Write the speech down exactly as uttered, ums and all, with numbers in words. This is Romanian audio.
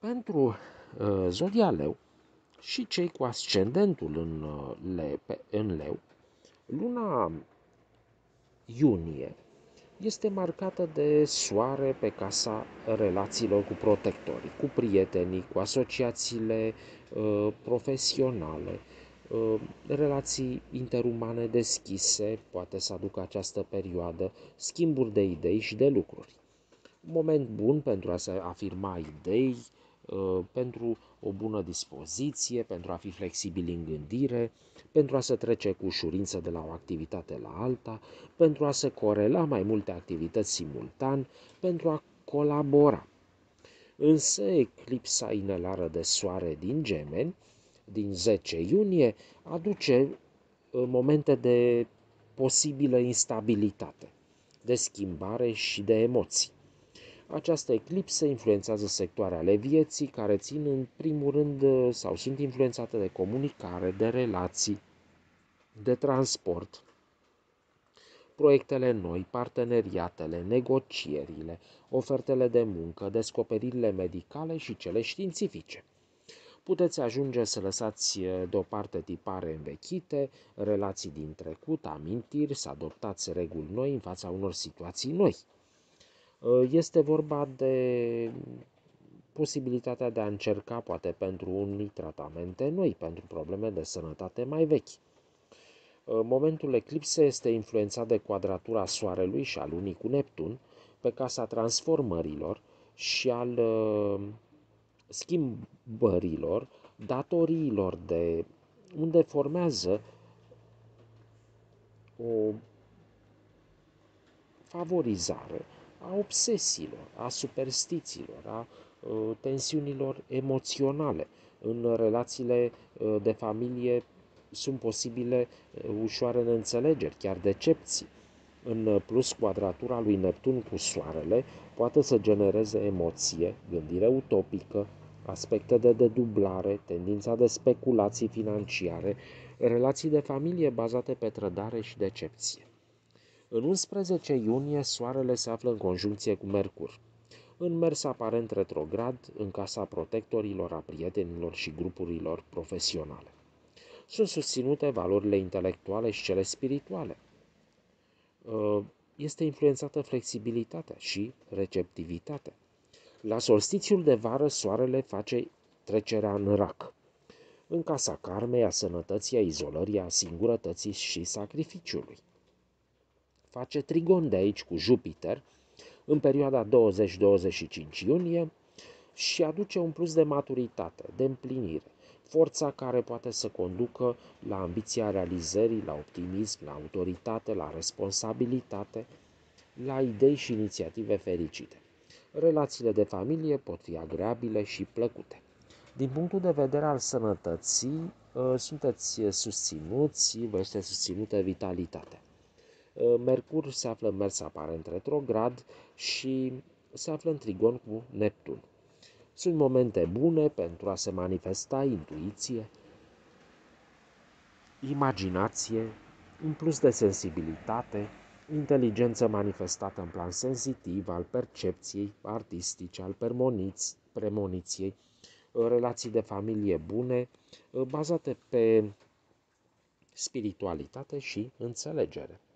Pentru uh, zodia leu și cei cu ascendentul în, uh, le, pe, în leu, luna iunie este marcată de soare pe casa relațiilor cu protectorii, cu prietenii, cu asociațiile uh, profesionale, uh, relații interumane deschise, poate să aducă această perioadă, schimburi de idei și de lucruri. Un moment bun pentru a se afirma idei, pentru o bună dispoziție, pentru a fi flexibil în gândire, pentru a se trece cu ușurință de la o activitate la alta, pentru a se corela mai multe activități simultan, pentru a colabora. Însă eclipsa inelară de soare din Gemeni, din zece iunie, aduce momente de posibilă instabilitate, de schimbare și de emoții. Această eclipsă influențează sectoare ale vieții care țin în primul rând sau sunt influențate de comunicare, de relații, de transport, proiectele noi, parteneriatele, negocierile, ofertele de muncă, descoperirile medicale și cele științifice. Puteți ajunge să lăsați deoparte tipare învechite, relații din trecut, amintiri, să adoptați reguli noi în fața unor situații noi. Este vorba de posibilitatea de a încerca, poate pentru unii, tratamente noi, pentru probleme de sănătate mai vechi. Momentul eclipsei este influențat de quadratura Soarelui și a Lunii cu Neptun pe casa transformărilor și al schimbărilor, datoriilor, de unde formează o favorizare a obsesiilor, a superstițiilor, a uh, tensiunilor emoționale. În relațiile uh, de familie sunt posibile uh, ușoare neînțelegeri, chiar decepții. În plus, quadratura lui Neptun cu Soarele poate să genereze emoție, gândire utopică, aspecte de dedublare, tendința de speculații financiare, relații de familie bazate pe trădare și decepție. În unsprezece iunie, Soarele se află în conjuncție cu Mercur, în mers aparent retrograd în casa protectorilor, a prietenilor și grupurilor profesionale. Sunt susținute valorile intelectuale și cele spirituale. Este influențată flexibilitatea și receptivitatea. La solstițiul de vară, Soarele face trecerea în rac, în casa karmei, a sănătății, a izolării, a singurătății și sacrificiului. Face trigon de aici cu Jupiter în perioada douăzeci douăzeci și cinci iunie și aduce un plus de maturitate, de împlinire, forța care poate să conducă la ambiția realizării, la optimism, la autoritate, la responsabilitate, la idei și inițiative fericite. Relațiile de familie pot fi agreabile și plăcute. Din punctul de vedere al sănătății, sunteți susținuți, vă este susținută vitalitatea. Mercur se află în mers aparent retrograd și se află în trigon cu Neptun. Sunt momente bune pentru a se manifesta intuiție, imaginație, un plus de sensibilitate, inteligență manifestată în plan senzitiv, al percepției artistice, al premoniției, relații de familie bune, bazate pe spiritualitate și înțelegere.